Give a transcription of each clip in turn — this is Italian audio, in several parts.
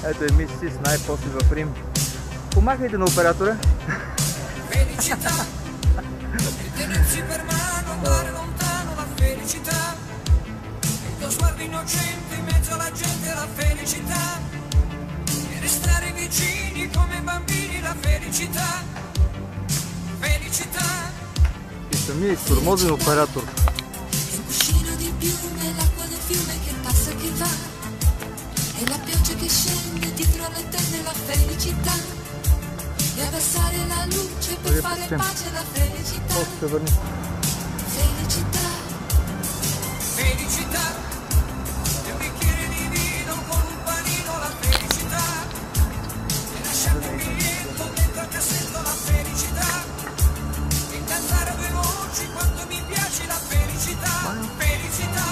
Ето е Миси с най-после в Рим. Помахайте на оператора. Felicità, e tenersi per mano, andare lontano la felicità, il tuo sguardo innocente in mezzo alla gente la felicità, e restare vicini come bambini la felicità, felicità. И самия изтормозен оператор. Il cuscino di piume, l'acqua del fiume che passa e che va, e la pioggia che scende dietro alle tende la felicità. E abbassare la luce per fare pace la felicità. После върни. Felicità. Felicità, e un bicchiere di vino con un panino la felicità, e lasciarmi un biglietto dentro al cassetto la felicità, e cantare a due voci quanto mi piace la felicità, felicità.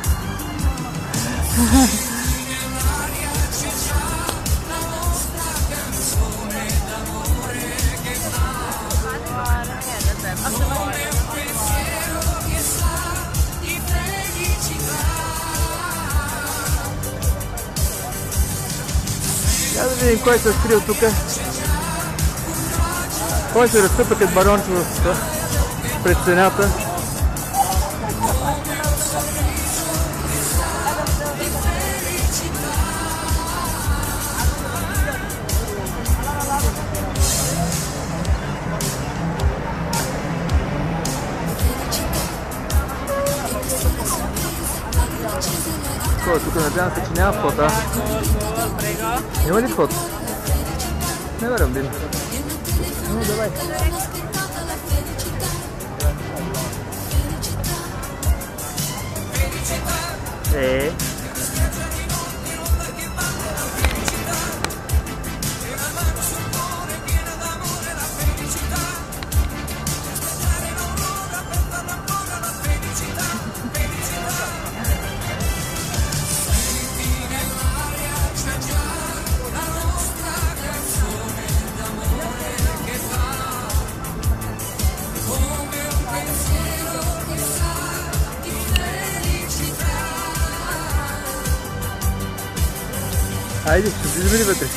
Nell'aria c'è già la nostra canzone d'amore che fa, come un pensiero che sa di felicità. Я да видим кой се е скрил тук. Кой се разтъпа като баронче пред стената. Кой е тук? Надявам се, че няма вход, а? Има ли вход? Не верам да има. Ну, давай. Haydi, siz beni bekle.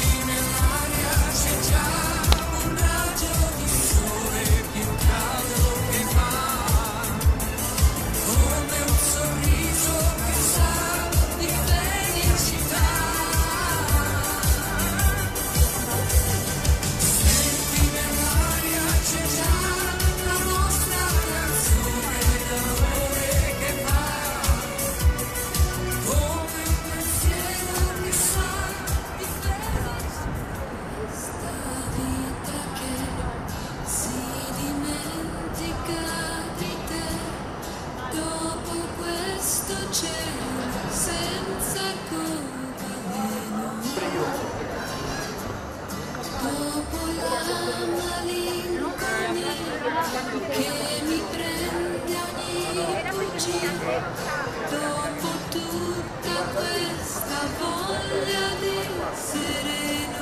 Che mi prende ogni bugia, dopo tutta questa voglia di sereno,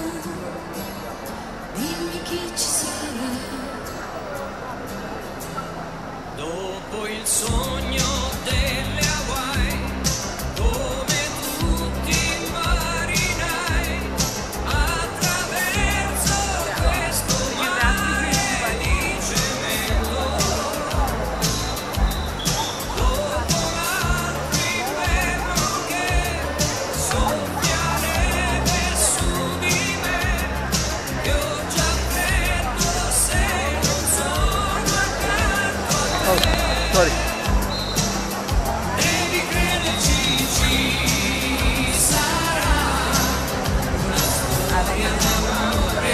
dimmi chi ci sarà. Dopo il sogno delle Hawaii, come tutti i marinai, attraverso questo mare di cemento, dopo l'altro inverno che soffiarebbe su di me, io già freddo se non sono accanto a te. Sorry. Devi crederci, ci sarà una storia d'amore,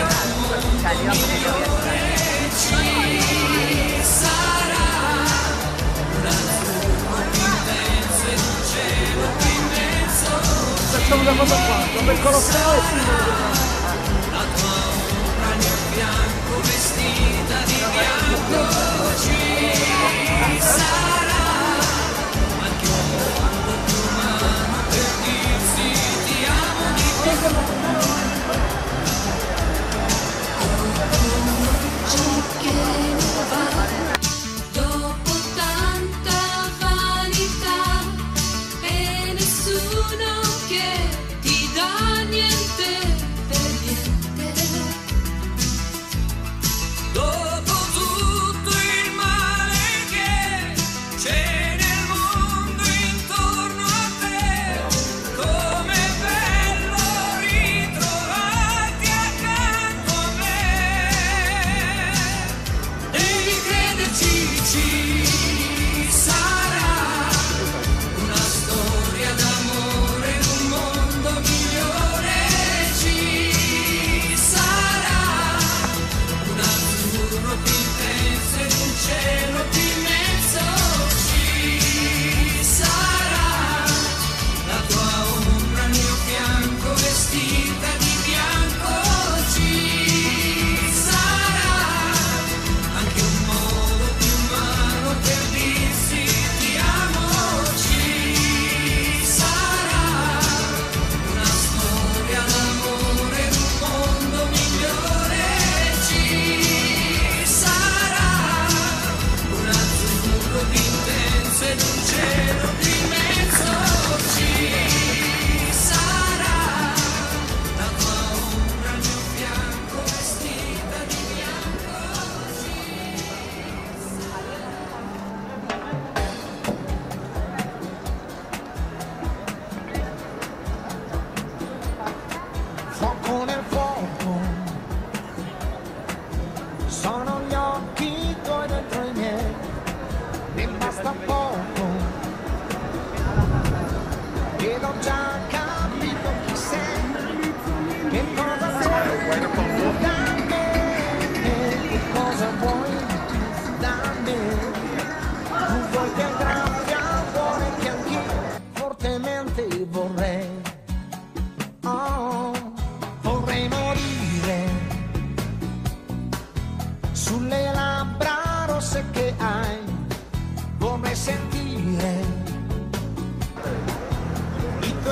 ci sarà un azzurro immenso e un cielo più immenso. Facciamo una cosa qua, come il Colosseo e La tua ombra nel bianco vestita di bianco ci sarà, anche quando tu mano per dirsi ti amo di più. Che non va, dopo tanta vanità e nessuno che ti dà niente.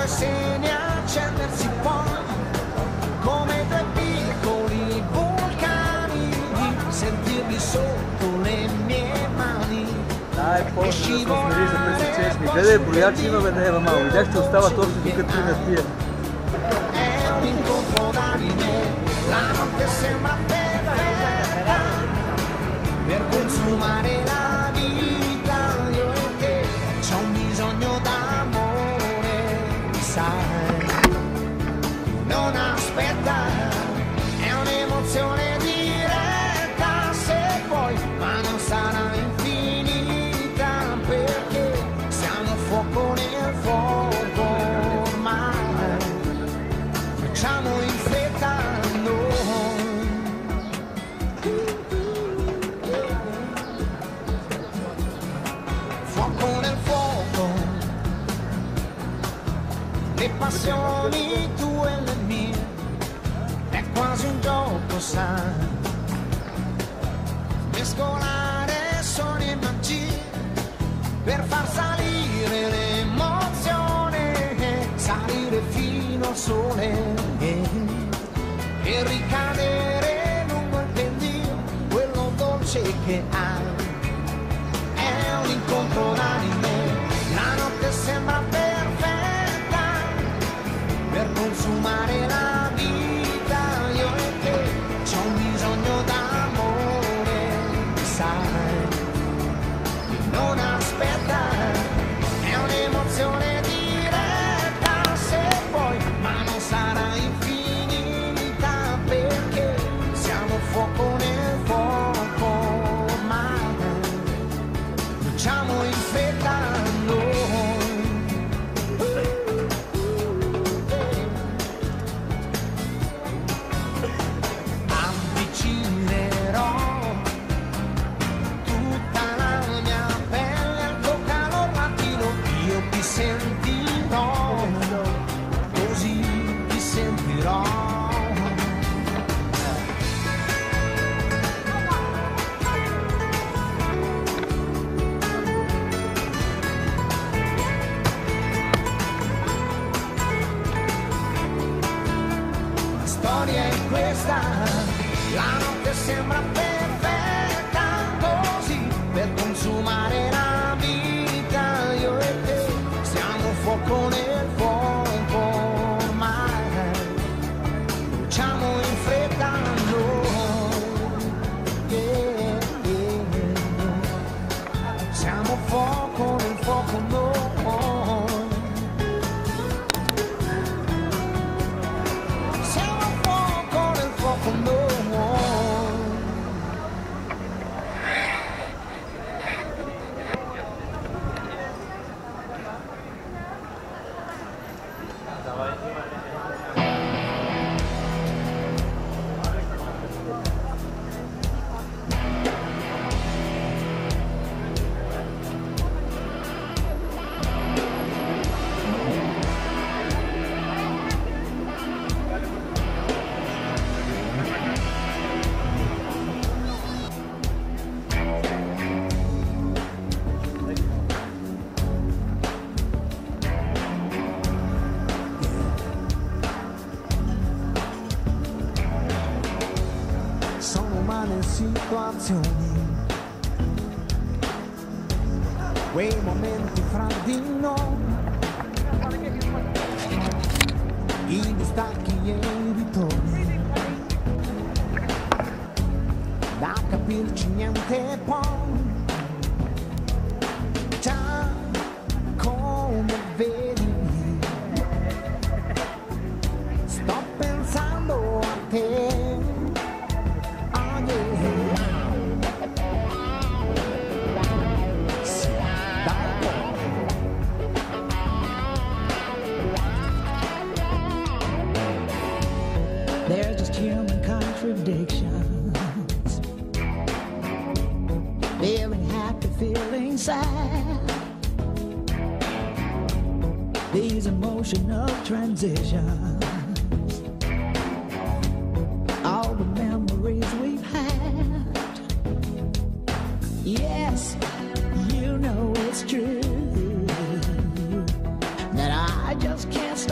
due seni accendersi poi come due piccoli vulcani, sentirli sotto le mie mani. Dai, после да сме смирили за 36 ми. Гледай, броячи има бе, не е малко. Видях, че остава точно тук 3 на тия. È un incontro d'anime, la notte sembra perfetta per consumare la vita, io e te, c'ho un bisogno d'amore, sai, non aspetta, è un'emozione diretta, se vuoi, ma non sarà infinita, perché siamo fuoco nel fuoco ormai, facciamo in fretta noi. Fuoco nel fuoco, le passioni tue e le mie, è quasi un gioco, sai, mescolare suoni e magie per far salire l'emozione, salire fino al sole e ricadere lungo il pendio, quello dolce che hai. È un incontro d'anime, la notte sembra perfetta per consumare la vita, io e te, c'ho un bisogno d'amore, sai, non aspetta, è un'emozione diretta, se vuoi, ma non sarà infinita, perché siamo fuoco nel fuoco ormai, facciamo in fretta noi. Avvicinerò tutta la mia pelle al tuo calor latino, io ti sentirò, così ti sentirò. La storia è questa, la notte sembra perfetta, così per consumare la vita, io e te, siamo fuoco nel fuoco ormai, facciamo in fretta noi, siamo fuoco nel fuoco noi. Siamo fuoco nel fuoco noi. Sono umane situazioni, quei momenti fra di noi, i distacchi e i ritorni, da capirci niente poi, già come vedi, sto pensando a te. They're just human contradictions, feeling happy, feeling sad, these emotional transitions, all the memories we've had. Yes, you know it's true that I just can't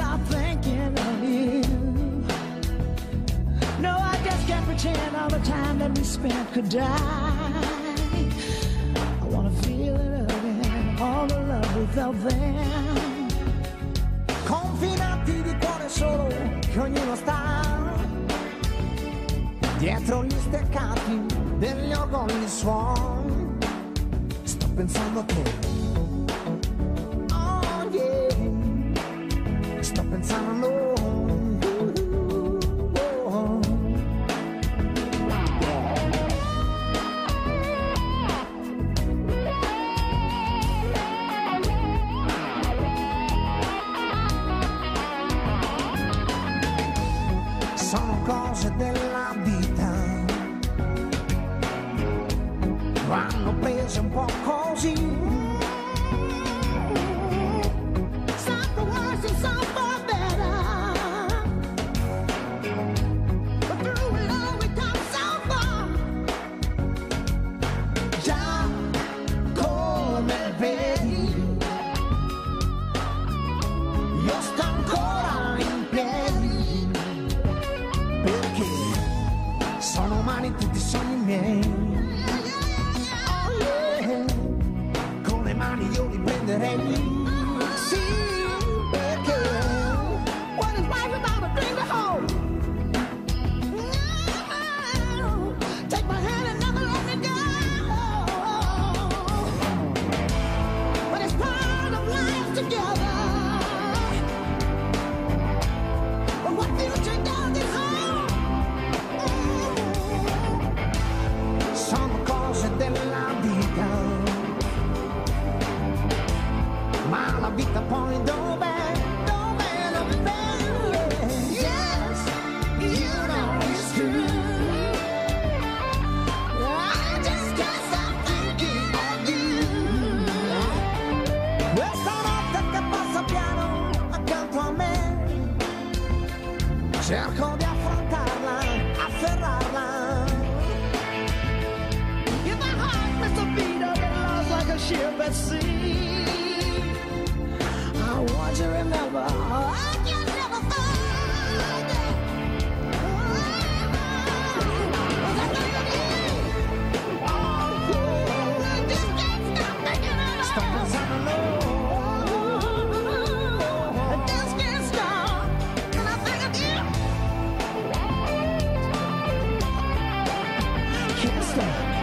that we spent could die. I wanna feel it again, all the love we felt then. Confinati di cuore solo, che ognuno sta dietro gli steccati degli orgogli suoni. Sto pensando a te, oh yeah, sto pensando a noi. Sono cose della vita, vanno prese un po' così. Some for worse and some for better, but through it all we come so far. Già come vedi, io sto ancora in piedi, perché sono umani tutti i sogni miei. Oh yeah, con le mani io li prenderei. Sì, perché What is life without a thing to hold? No, take my hand and never let me go. But it's part of life together. But what future does it hold? sono cose della vita, ma la vita poi dov'è? Dov'è? Dov'è? Yes, you know it's true. I just can't stop thinking of you. Questa notte che passa piano accanto a me, cerco di affrontarla, afferrarla. If my heart missed a beat of it, lost like a ship at sea. I want you to remember, I can never find it. I just can't stop thinking Sto about pensando a loro. I just can't stop, and I think of you. Can't stop.